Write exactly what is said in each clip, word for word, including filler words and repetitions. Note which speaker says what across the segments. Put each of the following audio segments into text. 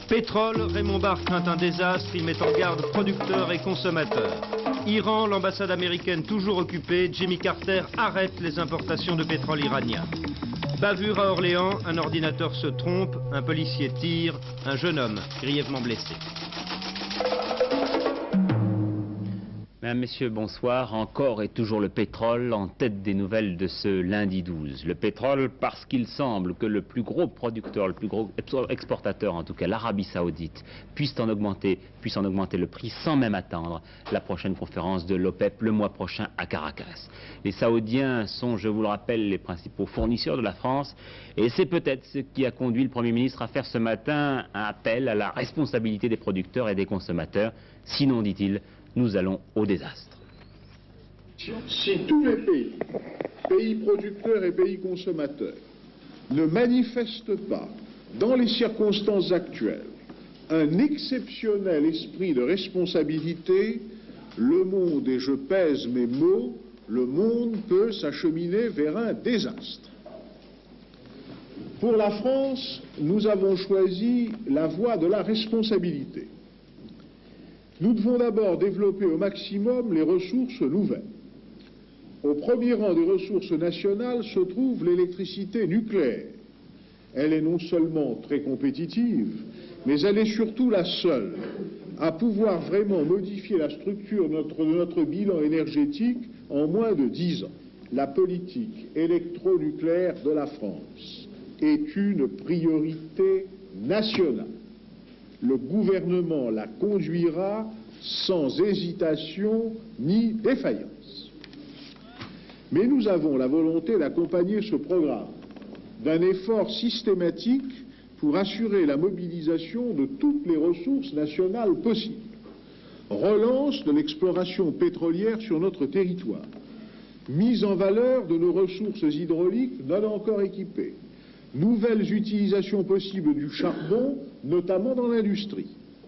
Speaker 1: Pétrole, Raymond Barre craint un désastre, il met en garde producteurs et consommateurs. Iran, l'ambassade américaine toujours occupée, Jimmy Carter arrête les importations de pétrole iranien. Bavure à Orléans, un ordinateur se trompe, un policier tire, un jeune homme grièvement blessé.
Speaker 2: Mesdames, Messieurs, bonsoir. Encore et toujours le pétrole en tête des nouvelles de ce lundi douze. Le pétrole parce qu'il semble que le plus gros producteur, le plus gros exportateur, en tout cas l'Arabie Saoudite, puisse en augmenter, puisse en augmenter le prix sans même attendre la prochaine conférence de l'OPEP le mois prochain à Caracas. Les Saoudiens sont, je vous le rappelle, les principaux fournisseurs de la France et c'est peut-être ce qui a conduit le Premier ministre à faire ce matin un appel à la responsabilité des producteurs et des consommateurs. Sinon, dit-il, nous allons au désastre.
Speaker 3: Si tous les pays, pays producteurs et pays consommateurs, ne manifestent pas, dans les circonstances actuelles, un exceptionnel esprit de responsabilité, le monde, et je pèse mes mots, le monde peut s'acheminer vers un désastre. Pour la France, nous avons choisi la voie de la responsabilité. Nous devons d'abord développer au maximum les ressources nouvelles. Au premier rang des ressources nationales se trouve l'électricité nucléaire. Elle est non seulement très compétitive, mais elle est surtout la seule à pouvoir vraiment modifier la structure de notre, de notre bilan énergétique en moins de dix ans. La politique électronucléaire de la France est une priorité nationale. Le gouvernement la conduira sans hésitation ni défaillance. Mais nous avons la volonté d'accompagner ce programme d'un effort systématique pour assurer la mobilisation de toutes les ressources nationales possibles. Relance de l'exploration pétrolière sur notre territoire. Mise en valeur de nos ressources hydrauliques non encore équipées. Nouvelles utilisations possibles du charbon, notamment dans l'industrie.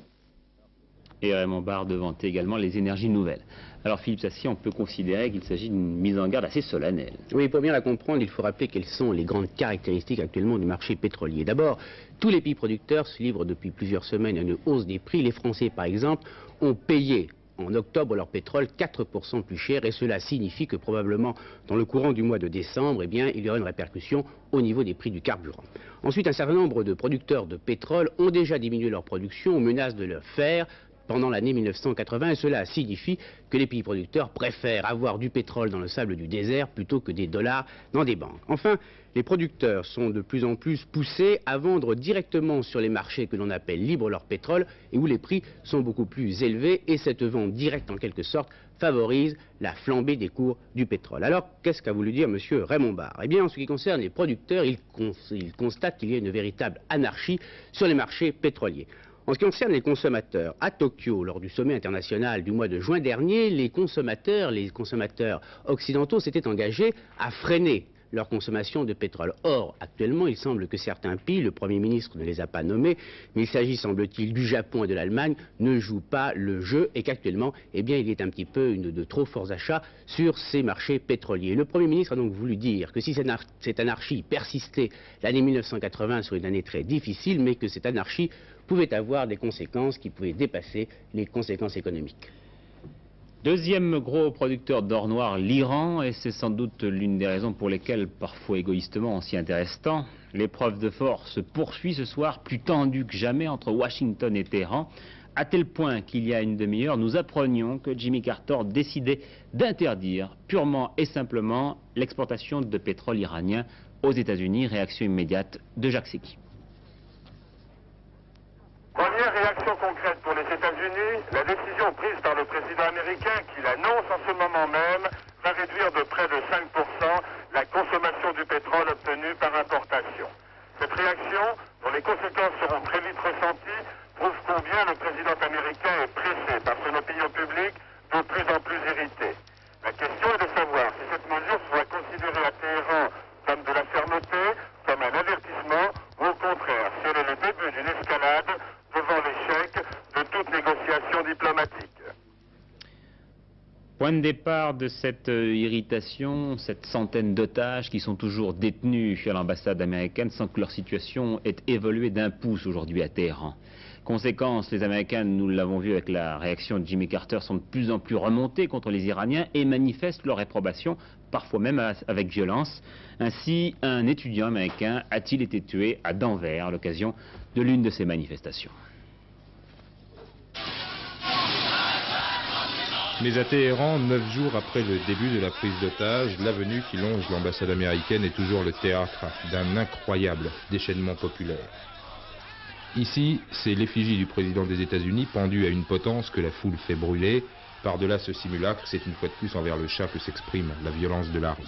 Speaker 2: Et Raymond Barre de vanter également les énergies nouvelles. Alors Philippe Sassier, on peut considérer qu'il s'agit d'une mise en garde assez solennelle.
Speaker 4: Oui, pour bien la comprendre, il faut rappeler quelles sont les grandes caractéristiques actuellement du marché pétrolier. D'abord, tous les pays producteurs se livrent depuis plusieurs semaines à une hausse des prix. Les Français, par exemple, ont payé en octobre leur pétrole quatre pour cent plus cher et cela signifie que probablement dans le courant du mois de décembre, eh bien, il y aura une répercussion au niveau des prix du carburant. Ensuite, un certain nombre de producteurs de pétrole ont déjà diminué leur production, menacent de le faire pendant l'année mille neuf cent quatre-vingts et cela signifie que les pays producteurs préfèrent avoir du pétrole dans le sable du désert plutôt que des dollars dans des banques. Enfin, les producteurs sont de plus en plus poussés à vendre directement sur les marchés que l'on appelle libres leur pétrole et où les prix sont beaucoup plus élevés et cette vente directe en quelque sorte favorise la flambée des cours du pétrole. Alors, qu'est-ce qu'a voulu dire M. Raymond Barre? Eh bien, en ce qui concerne les producteurs, il, cons il constate qu'il y a une véritable anarchie sur les marchés pétroliers. En ce qui concerne les consommateurs, à Tokyo, lors du sommet international du mois de juin dernier, les consommateurs, les consommateurs occidentaux s'étaient engagés à freiner leur consommation de pétrole. Or, actuellement, il semble que certains pays, le Premier ministre ne les a pas nommés, mais il s'agit, semble-t-il, du Japon et de l'Allemagne, ne jouent pas le jeu et qu'actuellement, eh bien, il est un petit peu une, de trop forts achats sur ces marchés pétroliers. Le Premier ministre a donc voulu dire que si cette anarchie persistait l'année mille neuf cent quatre-vingts sur une année très difficile, mais que cette anarchie pouvait avoir des conséquences qui pouvaient dépasser les conséquences économiques.
Speaker 2: Deuxième gros producteur d'or noir, l'Iran, et c'est sans doute l'une des raisons pour lesquelles, parfois égoïstement, on s'y intéresse tant. L'épreuve de force se poursuit ce soir, plus tendue que jamais entre Washington et Téhéran, à tel point qu'il y a une demi-heure, nous apprenions que Jimmy Carter décidait d'interdire purement et simplement l'exportation de pétrole iranien aux États-Unis. Réaction immédiate de Jacques Séqui.
Speaker 5: Première réaction concrète pour les États-Unis, la décision prise par le président américain qui l'annonce en ce moment même va réduire de près de cinq pour cent la consommation du pétrole obtenue par importation. Cette réaction, dont les conséquences seront très vite ressenties, prouve combien le président américain est pressé par son opinion publique de plus en plus irritée. La question est de savoir si cette mesure sera considérée à Téhéran comme de la fermeté, comme un avertissement, ou au contraire, si elle est le début d'une escalade devant l'échec de toute négociation diplomatique.
Speaker 2: Point Point de départ de cette euh, irritation, cette centaine d'otages qui sont toujours détenus à l'ambassade américaine sans que leur situation ait évolué d'un pouce aujourd'hui à Téhéran. Conséquence, les Américains, nous l'avons vu avec la réaction de Jimmy Carter, sont de plus en plus remontés contre les Iraniens et manifestent leur réprobation, parfois même avec violence. Ainsi, un étudiant américain a-t-il été tué à Denver à l'occasion de l'une de ces manifestations.
Speaker 6: Mais à Téhéran, neuf jours après le début de la prise d'otages, l'avenue qui longe l'ambassade américaine est toujours le théâtre d'un incroyable déchaînement populaire. Ici, c'est l'effigie du président des États-Unis pendue à une potence que la foule fait brûler. Par-delà ce simulacre, c'est une fois de plus envers le Shah que s'exprime la violence de la rue.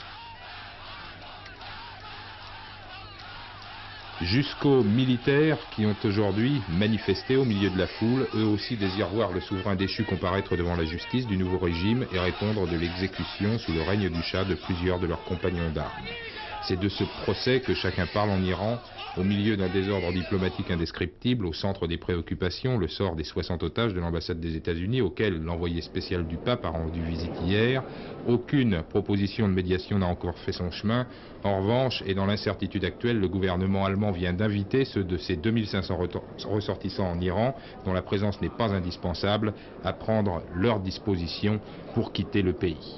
Speaker 6: Jusqu'aux militaires qui ont aujourd'hui manifesté au milieu de la foule, eux aussi désirent voir le souverain déchu comparaître devant la justice du nouveau régime et répondre de l'exécution sous le règne du Shah de plusieurs de leurs compagnons d'armes. C'est de ce procès que chacun parle en Iran, au milieu d'un désordre diplomatique indescriptible, au centre des préoccupations, le sort des soixante otages de l'ambassade des États-Unis, auquel l'envoyé spécial du pape a rendu visite hier. Aucune proposition de médiation n'a encore fait son chemin. En revanche, et dans l'incertitude actuelle, le gouvernement allemand vient d'inviter ceux de ses deux mille cinq cents ressortissants en Iran, dont la présence n'est pas indispensable, à prendre leurs dispositions pour quitter le pays.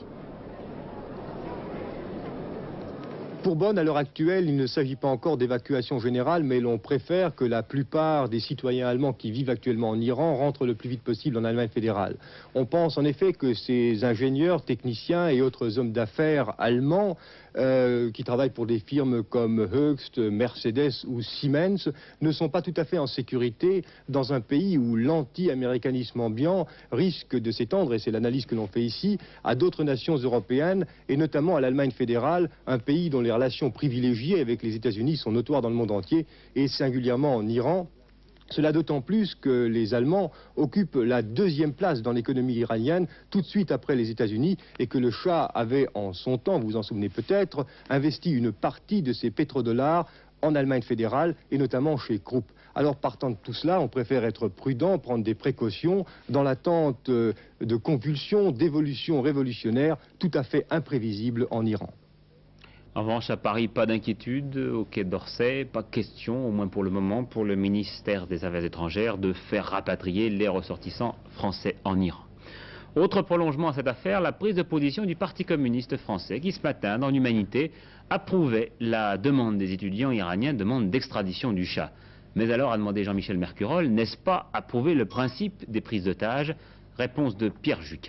Speaker 7: Pour Bonn, à l'heure actuelle, il ne s'agit pas encore d'évacuation générale, mais l'on préfère que la plupart des citoyens allemands qui vivent actuellement en Iran rentrent le plus vite possible en Allemagne fédérale. On pense en effet que ces ingénieurs, techniciens et autres hommes d'affaires allemands euh, qui travaillent pour des firmes comme Höchst, Mercedes ou Siemens ne sont pas tout à fait en sécurité dans un pays où l'anti-américanisme ambiant risque de s'étendre, et c'est l'analyse que l'on fait ici, à d'autres nations européennes et notamment à l'Allemagne fédérale, un pays dont les relations privilégiées avec les États-Unis sont notoires dans le monde entier et singulièrement en Iran. Cela d'autant plus que les Allemands occupent la deuxième place dans l'économie iranienne, tout de suite après les États-Unis, et que le Shah avait en son temps, vous vous en souvenez peut-être, investi une partie de ses pétrodollars en Allemagne fédérale et notamment chez Krupp. Alors partant de tout cela, on préfère être prudent, prendre des précautions dans l'attente de convulsions, d'évolutions révolutionnaires tout à fait imprévisibles en Iran.
Speaker 2: En revanche, à Paris, pas d'inquiétude. Au Quai d'Orsay, pas question, au moins pour le moment, pour le ministère des Affaires étrangères, de faire rapatrier les ressortissants français en Iran. Autre prolongement à cette affaire, la prise de position du Parti communiste français, qui ce matin, dans l'Humanité, approuvait la demande des étudiants iraniens, demande d'extradition du Shah. Mais alors, a demandé Jean-Michel Mercurol, n'est-ce pas approuver le principe des prises d'otages? Réponse de Pierre Juquin.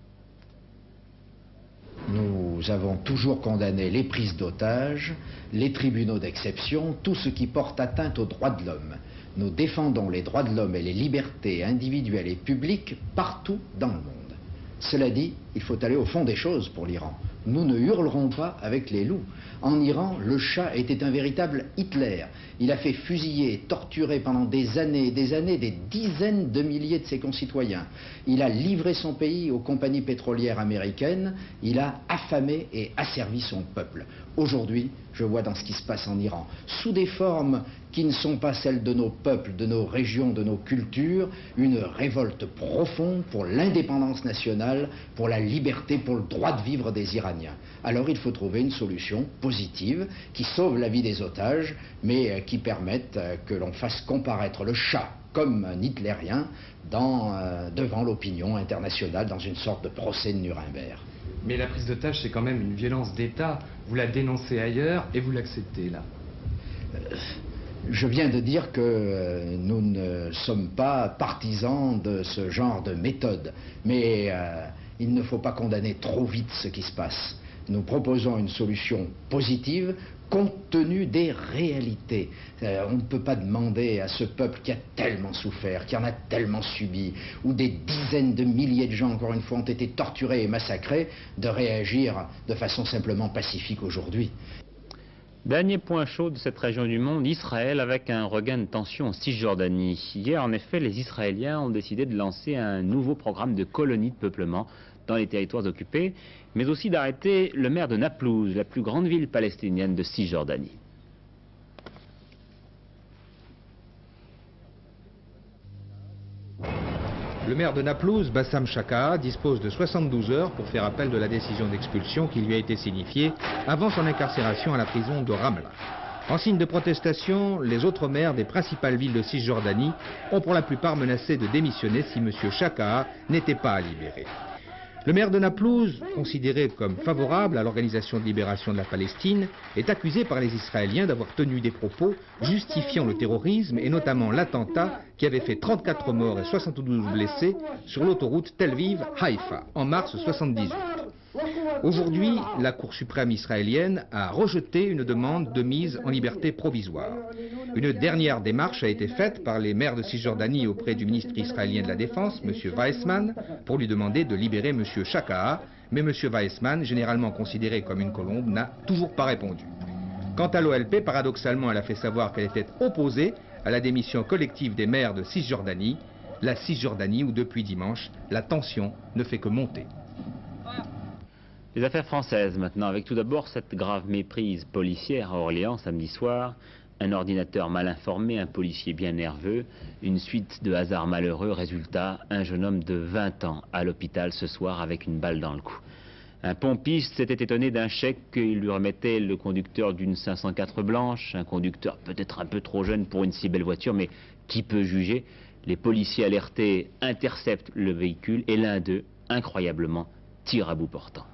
Speaker 8: Nous avons toujours condamné les prises d'otages, les tribunaux d'exception, tout ce qui porte atteinte aux droits de l'homme. Nous défendons les droits de l'homme et les libertés individuelles et publiques partout dans le monde. Cela dit, il faut aller au fond des choses pour l'Iran. Nous ne hurlerons pas avec les loups. En Iran, le Shah était un véritable Hitler. Il a fait fusiller, torturer pendant des années et des années des dizaines de milliers de ses concitoyens. Il a livré son pays aux compagnies pétrolières américaines. Il a affamé et asservi son peuple. Aujourd'hui, je vois dans ce qui se passe en Iran, sous des formes qui ne sont pas celles de nos peuples, de nos régions, de nos cultures, une révolte profonde pour l'indépendance nationale, pour la liberté, pour le droit de vivre des Iraniens. Alors il faut trouver une solution positive qui sauve la vie des otages, mais qui permette que l'on fasse comparaître le Shah comme un hitlérien dans, euh, devant l'opinion internationale dans une sorte de procès de Nuremberg.
Speaker 9: Mais la prise d'otage, c'est quand même une violence d'État. Vous la dénoncez ailleurs et vous l'acceptez là.
Speaker 8: Euh, je viens de dire que euh, nous ne sommes pas partisans de ce genre de méthode. Mais euh, il ne faut pas condamner trop vite ce qui se passe. Nous proposons une solution positive compte tenu des réalités. Euh, on ne peut pas demander à ce peuple qui a tellement souffert, qui en a tellement subi, où des dizaines de milliers de gens, encore une fois, ont été torturés et massacrés, de réagir de façon simplement pacifique aujourd'hui.
Speaker 2: Dernier point chaud de cette région du monde, Israël avec un regain de tension en Cisjordanie. Hier, en effet, les Israéliens ont décidé de lancer un nouveau programme de colonies de peuplement dans les territoires occupés, mais aussi d'arrêter le maire de Naplouse, la plus grande ville palestinienne de Cisjordanie.
Speaker 6: Le maire de Naplouse, Bassam Chaka, dispose de soixante-douze heures pour faire appel de la décision d'expulsion qui lui a été signifiée avant son incarcération à la prison de Ramla. En signe de protestation, les autres maires des principales villes de Cisjordanie ont pour la plupart menacé de démissionner si M. Chaka n'était pas libéré. Le maire de Naplouse, considéré comme favorable à l'Organisation de libération de la Palestine, est accusé par les Israéliens d'avoir tenu des propos justifiant le terrorisme et notamment l'attentat qui avait fait trente-quatre morts et soixante-douze blessés sur l'autoroute Tel Aviv-Haïfa en mars soixante-dix-huit. Aujourd'hui, la Cour suprême israélienne a rejeté une demande de mise en liberté provisoire. Une dernière démarche a été faite par les maires de Cisjordanie auprès du ministre israélien de la Défense, M. Weissman, pour lui demander de libérer M. Chaka, mais M. Weissman, généralement considéré comme une colombe, n'a toujours pas répondu. Quant à l'O L P, paradoxalement, elle a fait savoir qu'elle était opposée à la démission collective des maires de Cisjordanie, la Cisjordanie où depuis dimanche, la tension ne fait que monter.
Speaker 2: Les affaires françaises maintenant, avec tout d'abord cette grave méprise policière à Orléans samedi soir, un ordinateur mal informé, un policier bien nerveux, une suite de hasards malheureux, résultat, un jeune homme de vingt ans à l'hôpital ce soir avec une balle dans le cou. Un pompiste s'était étonné d'un chèque qu'il lui remettait le conducteur d'une cinq cent quatre blanche, un conducteur peut-être un peu trop jeune pour une si belle voiture, mais qui peut juger? Les policiers alertés interceptent le véhicule et l'un d'eux, incroyablement, tire à bout portant.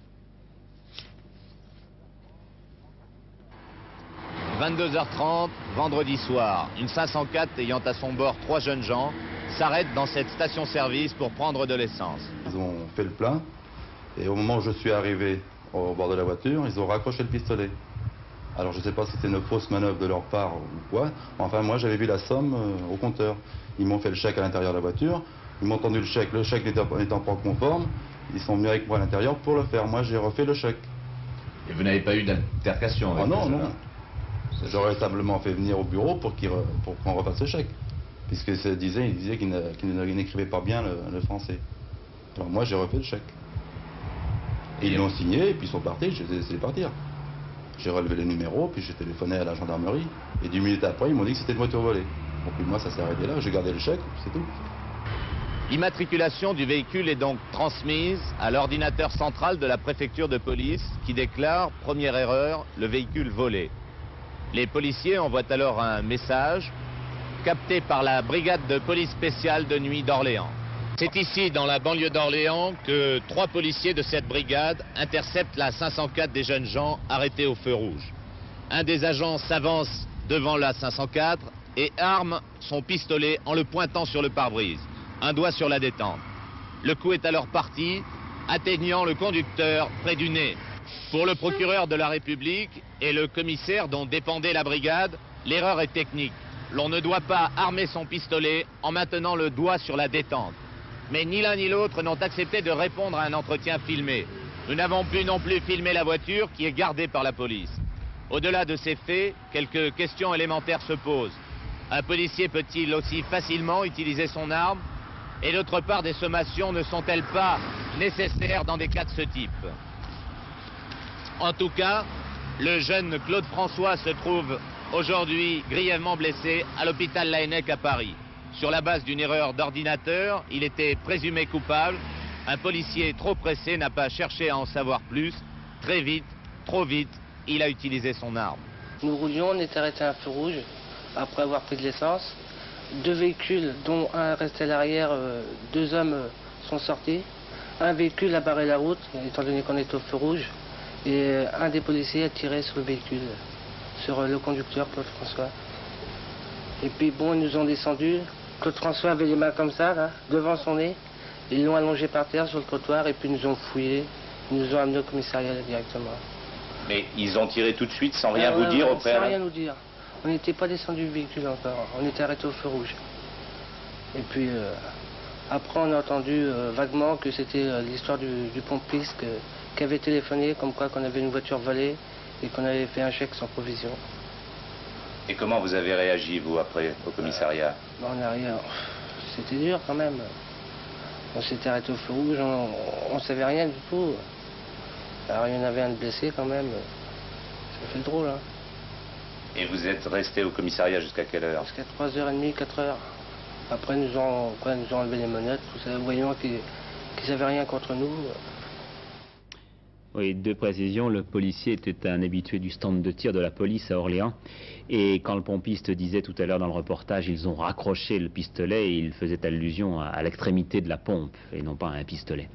Speaker 10: vingt-deux heures trente, vendredi soir, une cinq cent quatre ayant à son bord trois jeunes gens s'arrête dans cette station-service pour prendre de l'essence.
Speaker 11: Ils ont fait le plein et au moment où je suis arrivé au bord de la voiture, ils ont raccroché le pistolet. Alors je ne sais pas si c'était une fausse manœuvre de leur part ou quoi, enfin moi j'avais vu la somme euh, au compteur. Ils m'ont fait le chèque à l'intérieur de la voiture, ils m'ont tendu le chèque, le chèque n'étant pas conforme, ils sont venus avec moi à l'intérieur pour le faire. Moi j'ai refait le chèque.
Speaker 10: Et vous n'avez pas eu d'altercation avec
Speaker 11: Ah non, non. J'aurais simplement fait venir au bureau pour qu'il pour qu'on refasse le chèque. Puisque ça disait, il disait qu'il n'écrivait pas bien le, le français. Alors moi j'ai refait le chèque. Et ils l'ont signé et puis ils sont partis, je les ai laissés partir. J'ai relevé les numéros, puis j'ai téléphoné à la gendarmerie. Et dix minutes après, ils m'ont dit que c'était une voiture volée. Donc puis moi ça s'est arrêté là, j'ai gardé le chèque, c'est tout.
Speaker 10: L'immatriculation du véhicule est donc transmise à l'ordinateur central de la préfecture de police qui déclare, première erreur, le véhicule volé. Les policiers envoient alors un message capté par la brigade de police spéciale de nuit d'Orléans. C'est ici, dans la banlieue d'Orléans, que trois policiers de cette brigade interceptent la cinq cent quatre des jeunes gens arrêtés au feu rouge. Un des agents s'avance devant la cinq cent quatre et arme son pistolet en le pointant sur le pare-brise, un doigt sur la détente. Le coup est alors parti, atteignant le conducteur près du nez. Pour le procureur de la République et le commissaire dont dépendait la brigade, l'erreur est technique. L'on ne doit pas armer son pistolet en maintenant le doigt sur la détente. Mais ni l'un ni l'autre n'ont accepté de répondre à un entretien filmé. Nous n'avons pu non plus filmer la voiture qui est gardée par la police. Au-delà de ces faits, quelques questions élémentaires se posent. Un policier peut-il aussi facilement utiliser son arme? Et d'autre part, des sommations ne sont-elles pas nécessaires dans des cas de ce type? En tout cas, le jeune Claude François se trouve aujourd'hui grièvement blessé à l'hôpital Laennec à Paris. Sur la base d'une erreur d'ordinateur, il était présumé coupable. Un policier trop pressé n'a pas cherché à en savoir plus. Très vite, trop vite, il a utilisé son arme.
Speaker 12: Nous roulions, on est arrêté à un feu rouge après avoir pris de l'essence. Deux véhicules, dont un restait à l'arrière, euh, deux hommes euh, sont sortis. Un véhicule a barré la route, étant donné qu'on est au feu rouge. Et euh, un des policiers a tiré sur le véhicule, sur euh, le conducteur, Claude François. Et puis bon, ils nous ont descendus. Claude François avait les mains comme ça, là, devant son nez. Ils l'ont allongé par terre sur le trottoir et puis ils nous ont fouillés. Ils nous ont amenés au commissariat directement.
Speaker 10: Mais ils ont tiré tout de suite sans rien
Speaker 12: ah,
Speaker 10: vous
Speaker 12: ouais,
Speaker 10: dire
Speaker 12: ouais,
Speaker 10: au préalable?
Speaker 12: Sans rien nous dire. On n'était pas descendu du véhicule encore. On était arrêté au feu rouge. Et puis euh, après on a entendu euh, vaguement que c'était euh, l'histoire du, du pompiste que, qui avait téléphoné comme quoi qu'on avait une voiture volée et qu'on avait fait un chèque sans provision.
Speaker 10: Et comment vous avez réagi, vous, après, au commissariat?
Speaker 12: euh, On a rien. C'était dur quand même. On s'était arrêté au feu rouge, on ne savait rien du tout. Alors il y en avait un de blessé quand même. Ça fait drôle, hein.
Speaker 10: Et vous êtes resté au commissariat jusqu'à quelle heure?
Speaker 12: Jusqu'à trois heures trente, quatre heures. Après, ils nous ont, après, ils nous ont enlevé les menottes, tout ça, voyant qu'ils n'avaient rien contre nous.
Speaker 2: Oui, deux précisions. Le policier était un habitué du stand de tir de la police à Orléans. Et quand le pompiste disait tout à l'heure dans le reportage, ils ont raccroché le pistolet, et il faisait allusion à, à l'extrémité de la pompe et non pas à un pistolet.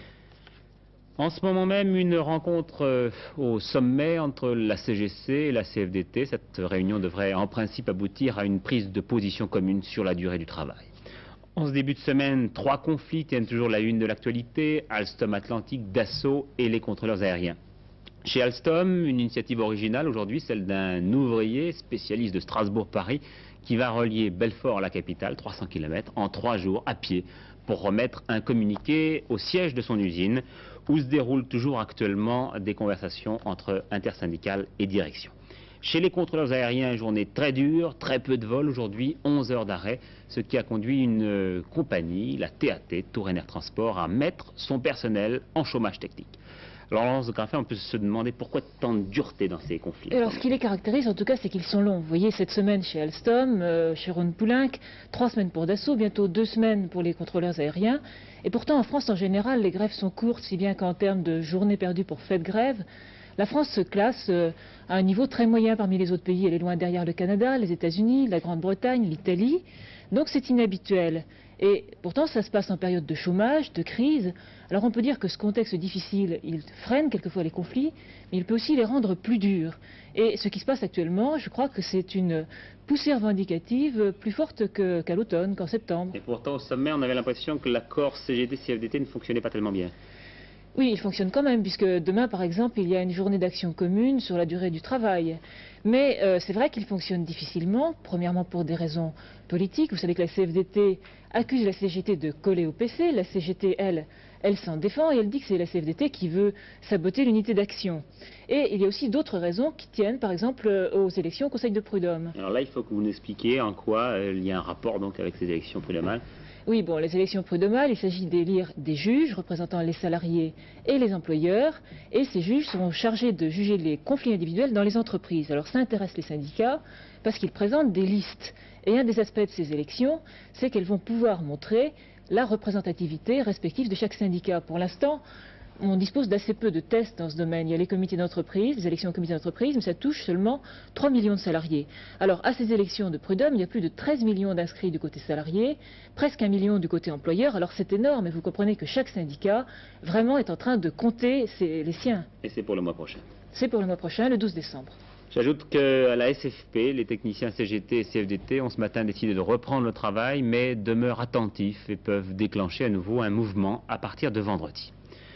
Speaker 2: En ce moment même, une rencontre euh, au sommet entre la C G C et la C F D T. Cette réunion devrait en principe aboutir à une prise de position commune sur la durée du travail. En ce début de semaine, trois conflits tiennent toujours la une de l'actualité: Alstom Atlantique, Dassault et les contrôleurs aériens. Chez Alstom, une initiative originale aujourd'hui, celle d'un ouvrier spécialiste de Strasbourg-Paris qui va relier Belfort à la capitale, trois cents kilomètres, en trois jours à pied pour remettre un communiqué au siège de son usine où se déroulent toujours actuellement des conversations entre intersyndicales et direction. Chez les contrôleurs aériens, journée très dure, très peu de vols aujourd'hui, onze heures d'arrêt, ce qui a conduit une euh, compagnie, la T A T, Touraine Air Transport, à mettre son personnel en chômage technique. Alors, Laurence de Café, on peut se demander pourquoi tant de dureté dans ces conflits.
Speaker 13: Alors, ce qui les caractérise, en tout cas, c'est qu'ils sont longs. Vous voyez, cette semaine chez Alstom, euh, chez Rhône-Poulenc, trois semaines pour Dassault, bientôt deux semaines pour les contrôleurs aériens. Et pourtant, en France, en général, les grèves sont courtes, si bien qu'en termes de journées perdues pour fait de grève, la France se classe euh, à un niveau très moyen parmi les autres pays. Elle est loin derrière le Canada, les États-Unis, la Grande-Bretagne, l'Italie. Donc c'est inhabituel. Et pourtant, ça se passe en période de chômage, de crise. Alors on peut dire que ce contexte difficile, il freine quelquefois les conflits, mais il peut aussi les rendre plus durs. Et ce qui se passe actuellement, je crois que c'est une poussée revendicative plus forte que, qu'à l'automne, qu'en septembre.
Speaker 2: Et pourtant, au sommet, on avait l'impression que l'accord C G T C F D T ne fonctionnait pas tellement bien.
Speaker 13: Oui, il fonctionne quand même, puisque demain, par exemple, il y a une journée d'action commune sur la durée du travail. Mais euh, c'est vrai qu'il fonctionne difficilement, premièrement pour des raisons politiques. Vous savez que la C F D T accuse la C G T de coller au P C. La C G T, elle, elle s'en défend et elle dit que c'est la C F D T qui veut saboter l'unité d'action. Et il y a aussi d'autres raisons qui tiennent, par exemple, aux élections au Conseil de prud'homme.
Speaker 2: Alors là, il faut que vous nous expliquiez en quoi euh, il y a un rapport donc avec ces élections prud'homales.
Speaker 13: Oui, bon, les élections prud'homales, il s'agit d'élire des juges représentant les salariés et les employeurs, et ces juges seront chargés de juger les conflits individuels dans les entreprises. Alors ça intéresse les syndicats parce qu'ils présentent des listes. Et un des aspects de ces élections, c'est qu'elles vont pouvoir montrer la représentativité respective de chaque syndicat. Pour l'instant, on dispose d'assez peu de tests dans ce domaine. Il y a les comités d'entreprise, les élections au comité d'entreprise, mais ça touche seulement trois millions de salariés. Alors, à ces élections de prud'homme, il y a plus de treize millions d'inscrits du côté salarié, presque un million du côté employeur. Alors, c'est énorme, et vous comprenez que chaque syndicat, vraiment, est en train de compter ses, les siens.
Speaker 2: Et c'est pour le mois prochain.
Speaker 13: C'est pour le mois prochain, le douze décembre.
Speaker 2: J'ajoute qu'à la S F P, les techniciens C G T et C F D T ont ce matin décidé de reprendre le travail, mais demeurent attentifs et peuvent déclencher à nouveau un mouvement à partir de vendredi.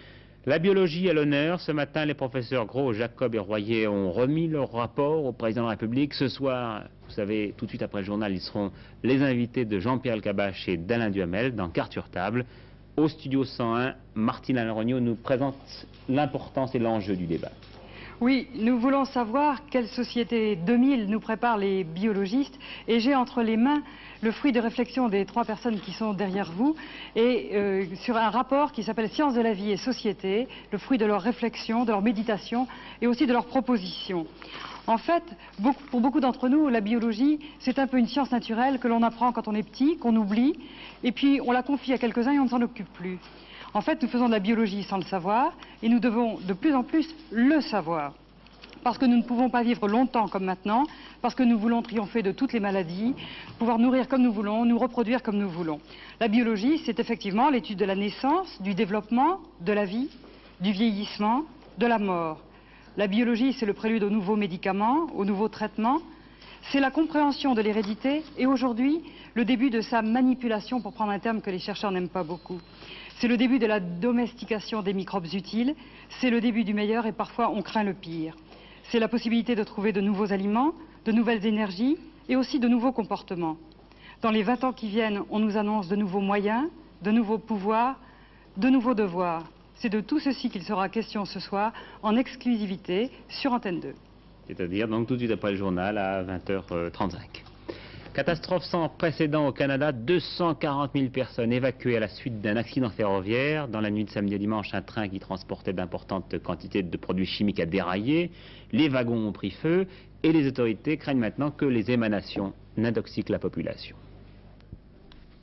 Speaker 2: La biologie à l'honneur. Ce matin, les professeurs Gros, Jacob et Royer ont remis leur rapport au président de la République. Ce soir, vous savez, tout de suite après le journal, ils seront les invités de Jean-Pierre Elkabbach et d'Alain Duhamel dans Quart sur table. Au studio cent un, Martine Alain-Regnault nous présente l'importance et l'enjeu du débat.
Speaker 14: Oui, nous voulons savoir quelle société deux mille nous préparent les biologistes, et j'ai entre les mains le fruit de réflexion des trois personnes qui sont derrière vous, et euh, sur un rapport qui s'appelle Sciences de la vie et société, le fruit de leur réflexion, de leur méditation et aussi de leurs propositions. En fait, beaucoup, pour beaucoup d'entre nous, la biologie, c'est un peu une science naturelle que l'on apprend quand on est petit, qu'on oublie, et puis on la confie à quelques-uns et on ne s'en occupe plus. En fait, nous faisons de la biologie sans le savoir, et nous devons de plus en plus le savoir. Parce que nous ne pouvons pas vivre longtemps comme maintenant, parce que nous voulons triompher de toutes les maladies, pouvoir nourrir comme nous voulons, nous reproduire comme nous voulons. La biologie, c'est effectivement l'étude de la naissance, du développement, de la vie, du vieillissement, de la mort. La biologie, c'est le prélude aux nouveaux médicaments, aux nouveaux traitements. C'est la compréhension de l'hérédité et aujourd'hui, le début de sa manipulation, pour prendre un terme que les chercheurs n'aiment pas beaucoup. C'est le début de la domestication des microbes utiles, c'est le début du meilleur et parfois on craint le pire. C'est la possibilité de trouver de nouveaux aliments, de nouvelles énergies et aussi de nouveaux comportements. Dans les vingt ans qui viennent, on nous annonce de nouveaux moyens, de nouveaux pouvoirs, de nouveaux devoirs. C'est de tout ceci qu'il sera question ce soir, en exclusivité, sur Antenne deux.
Speaker 2: C'est-à-dire donc tout de suite après le journal à vingt heures trente-cinq. Catastrophe sans précédent au Canada, deux cent quarante mille personnes évacuées à la suite d'un accident ferroviaire. Dans la nuit de samedi à dimanche, un train qui transportait d'importantes quantités de produits chimiques a déraillé. Les wagons ont pris feu et les autorités craignent maintenant que les émanations n'intoxiquent la population.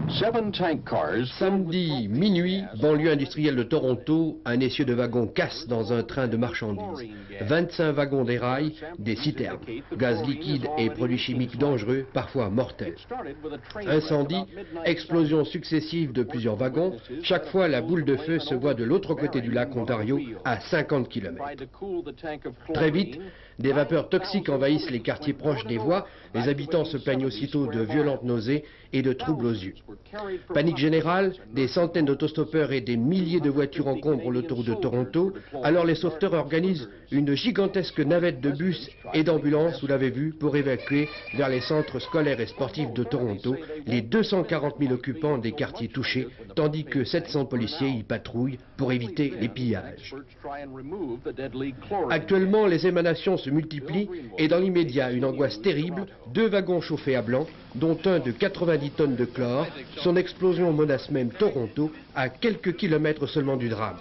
Speaker 15: Samedi minuit, banlieue industrielle de Toronto, un essieu de wagons casse dans un train de marchandises. vingt-cinq wagons déraillent, des citernes. Gaz liquide et produits chimiques dangereux, parfois mortels. Incendie, explosions successives de plusieurs wagons. Chaque fois, la boule de feu se voit de l'autre côté du lac Ontario, à cinquante kilomètres. Très vite, des vapeurs toxiques envahissent les quartiers proches des voies. Les habitants se plaignent aussitôt de violentes nausées et de troubles aux yeux. Panique générale, des centaines d'autostoppeurs et des milliers de voitures encombrent l'autoroute de Toronto. Alors les sauveteurs organisent une gigantesque navette de bus et d'ambulances, vous l'avez vu, pour évacuer vers les centres scolaires et sportifs de Toronto les deux cent quarante mille occupants des quartiers touchés, tandis que sept cents policiers y patrouillent pour éviter les pillages. Actuellement, les émanations se multiplient et dans l'immédiat, une angoisse terrible, deux wagons chauffés à blanc, dont un de quatre-vingt-dix tonnes de chlore. Son explosion menace même Toronto, à quelques kilomètres seulement du drame.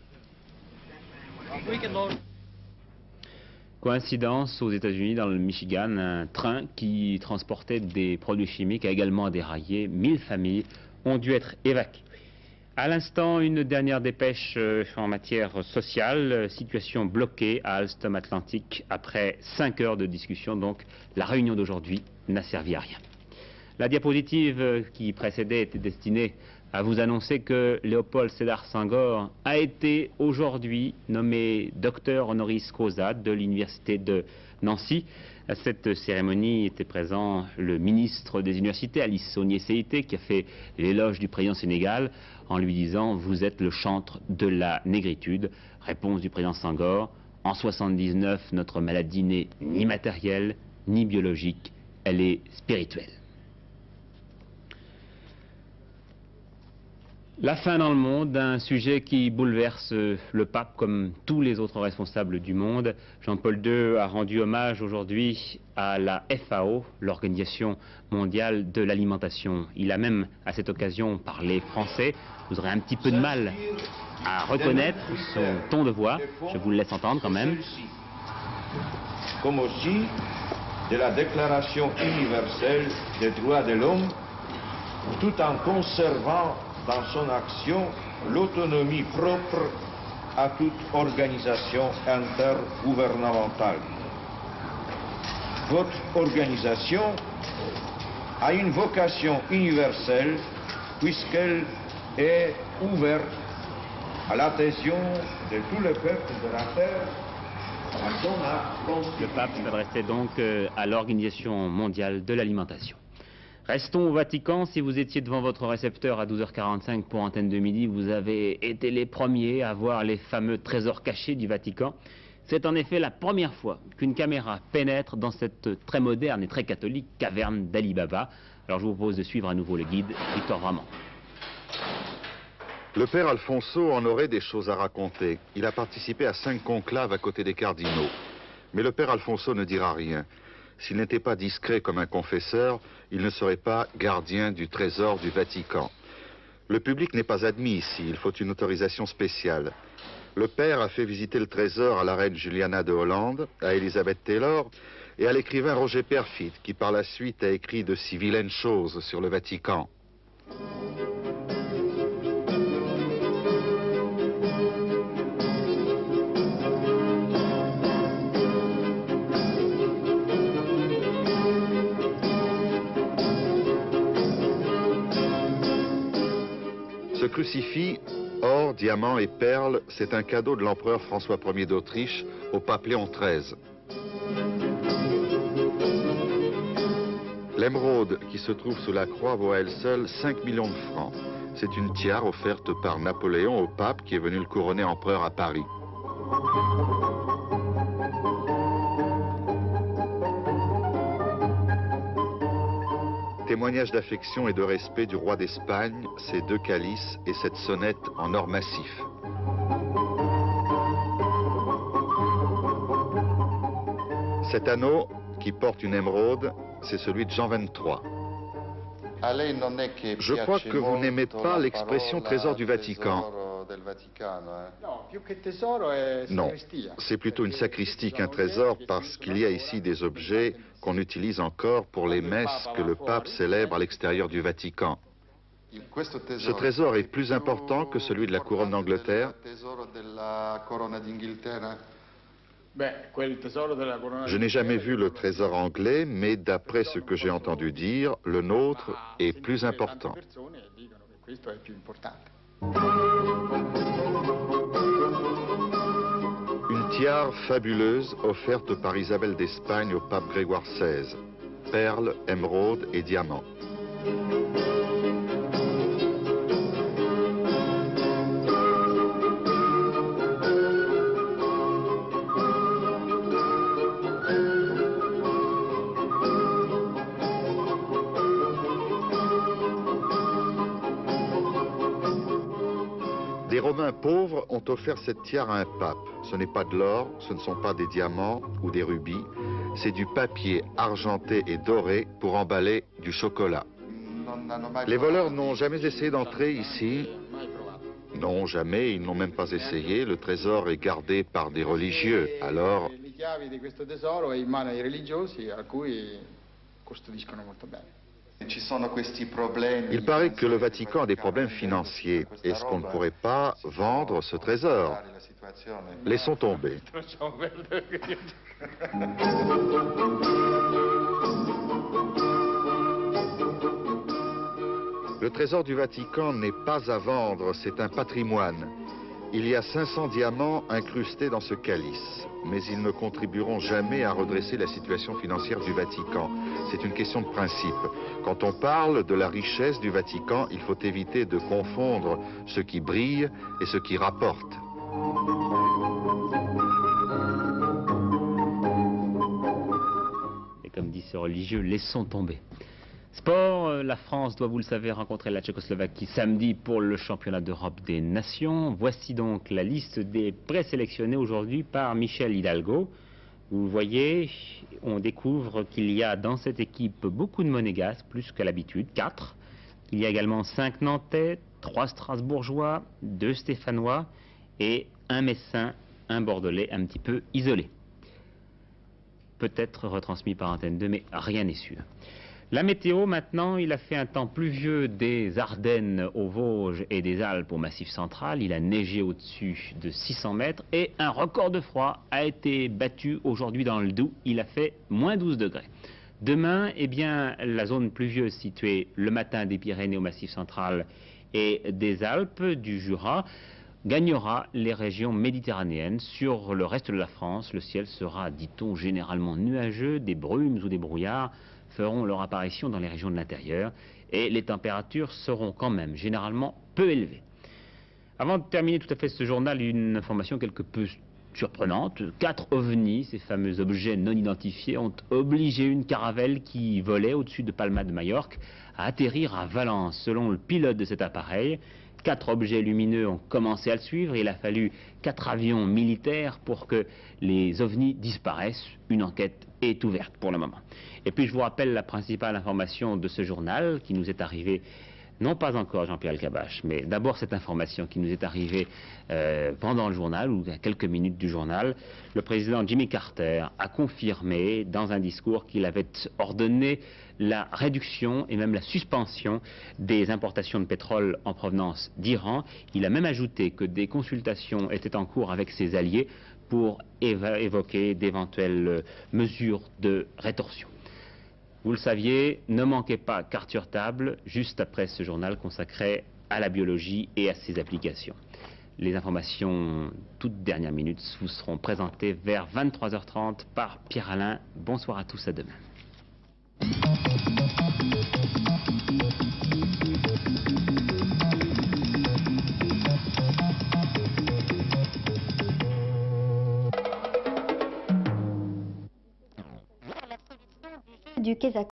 Speaker 2: Coïncidence, aux États-Unis, dans le Michigan, un train qui transportait des produits chimiques a également déraillé. mille familles ont dû être évacuées. À l'instant, une dernière dépêche euh, en matière sociale, situation bloquée à Alstom Atlantic après cinq heures de discussion, donc la réunion d'aujourd'hui n'a servi à rien. La diapositive qui précédait était destinée à vous annoncer que Léopold Sédar Senghor a été aujourd'hui nommé docteur honoris causa de l'université de Nancy. À cette cérémonie était présent le ministre des Universités, Alice Saunier-Séité, qui a fait l'éloge du président sénégal en lui disant « Vous êtes le chantre de la négritude ». Réponse du président Senghor « En soixante-dix-neuf, notre maladie n'est ni matérielle, ni biologique, elle est spirituelle ». La fin dans le monde, un sujet qui bouleverse le pape comme tous les autres responsables du monde. Jean-Paul deux a rendu hommage aujourd'hui à la F A O, l'Organisation mondiale de l'alimentation. Il a même à cette occasion parlé français. Vous aurez un petit peu de mal à reconnaître son ton de voix. Je vous le laisse entendre quand même.
Speaker 16: Comme aussi de la Déclaration universelle des droits de l'homme, tout en conservant dans son action l'autonomie propre à toute organisation intergouvernementale. Votre organisation a une vocation universelle puisqu'elle est ouverte à l'adhésion de tous les peuples de la terre.
Speaker 2: Le pape s'adressait donc à l'Organisation mondiale de l'alimentation. Restons au Vatican. Si vous étiez devant votre récepteur à douze heures quarante-cinq pour Antenne de Midi, vous avez été les premiers à voir les fameux trésors cachés du Vatican. C'est en effet la première fois qu'une caméra pénètre dans cette très moderne et très catholique caverne d'Ali Baba. Alors je vous propose de suivre à nouveau le guide Victor Vraiment.
Speaker 17: Le père Alfonso en aurait des choses à raconter. Il a participé à cinq conclaves à côté des cardinaux. Mais le père Alfonso ne dira rien. S'il n'était pas discret comme un confesseur, il ne serait pas gardien du trésor du Vatican. Le public n'est pas admis ici, il faut une autorisation spéciale. Le père a fait visiter le trésor à la reine Juliana de Hollande, à Elizabeth Taylor et à l'écrivain Roger Perfit, qui par la suite a écrit de si vilaines choses sur le Vatican. Ce crucifix, or, diamants et perles, c'est un cadeau de l'empereur François Ier d'Autriche au pape Léon treize. L'émeraude qui se trouve sous la croix vaut à elle seule cinq millions de francs. C'est une tiare offerte par Napoléon au pape qui est venu le couronner empereur à Paris. Témoignage d'affection et de respect du roi d'Espagne, ces deux calices et cette sonnette en or massif. Cet anneau, qui porte une émeraude, c'est celui de Jean vingt-trois. Je crois que vous n'aimez pas l'expression trésor du Vatican. Non, c'est plutôt une sacristie qu'un trésor parce qu'il y a ici des objets qu'on utilise encore pour les messes que le pape célèbre à l'extérieur du Vatican. Ce trésor est plus important que celui de la couronne d'Angleterre. Je n'ai jamais vu le trésor anglais, mais d'après ce que j'ai entendu dire, le nôtre est plus important. Une tiare fabuleuse offerte par Isabelle d'Espagne au pape Grégoire seize. Perles, émeraudes et diamants. Des Romains pauvres ont offert cette tiare à un pape. Ce n'est pas de l'or, ce ne sont pas des diamants ou des rubis, c'est du papier argenté et doré pour emballer du chocolat. Les voleurs n'ont jamais essayé d'entrer ici. Non, jamais, ils n'ont même pas essayé. Le trésor est gardé par des religieux, alors... Il paraît que le Vatican a des problèmes financiers. Est-ce qu'on ne pourrait pas vendre ce trésor? Laissons tomber. Le trésor du Vatican n'est pas à vendre, c'est un patrimoine. Il y a cinq cents diamants incrustés dans ce calice, mais ils ne contribueront jamais à redresser la situation financière du Vatican. C'est une question de principe. Quand on parle de la richesse du Vatican, il faut éviter de confondre ce qui brille et ce qui rapporte.
Speaker 2: Et comme dit ce religieux, laissons tomber. Sport, la France doit, vous le savez, rencontrer la Tchécoslovaquie samedi pour le championnat d'Europe des Nations. Voici donc la liste des présélectionnés aujourd'hui par Michel Hidalgo. Vous voyez, on découvre qu'il y a dans cette équipe beaucoup de monégasques, plus qu'à l'habitude, quatre. Il y a également cinq Nantais, trois Strasbourgeois, deux Stéphanois et un Messin, un Bordelais un petit peu isolé. Peut-être retransmis par Antenne deux, mais rien n'est sûr. La météo, maintenant, il a fait un temps pluvieux des Ardennes aux Vosges et des Alpes au Massif central. Il a neigé au-dessus de six cents mètres et un record de froid a été battu aujourd'hui dans le Doubs. Il a fait moins douze degrés. Demain, eh bien, la zone pluvieuse située le matin des Pyrénées au Massif central et des Alpes, du Jura, gagnera les régions méditerranéennes. Sur le reste de la France, le ciel sera, dit-on, généralement nuageux, des brumes ou des brouillards feront leur apparition dans les régions de l'intérieur et les températures seront quand même généralement peu élevées. Avant de terminer tout à fait ce journal, une information quelque peu surprenante. Quatre ovnis, ces fameux objets non identifiés, ont obligé une caravelle qui volait au-dessus de Palma de Majorque à atterrir à Valence. Selon le pilote de cet appareil, quatre objets lumineux ont commencé à le suivre. Il a fallu quatre avions militaires pour que les ovnis disparaissent. Une enquête est ouverte pour le moment. Et puis je vous rappelle la principale information de ce journal qui nous est arrivée, non pas encore Jean-Pierre Elkabbach, mais d'abord cette information qui nous est arrivée euh, pendant le journal ou à quelques minutes du journal. Le président Jimmy Carter a confirmé dans un discours qu'il avait ordonné la réduction et même la suspension des importations de pétrole en provenance d'Iran. Il a même ajouté que des consultations étaient en cours avec ses alliés pour évoquer d'éventuelles mesures de rétorsion. Vous le saviez, ne manquez pas Carte sur table, juste après ce journal consacré à la biologie et à ses applications. Les informations toutes dernières minutes vous seront présentées vers vingt-trois heures trente par Pierre-Alain. Bonsoir à tous, à demain.
Speaker 18: Du Quézac.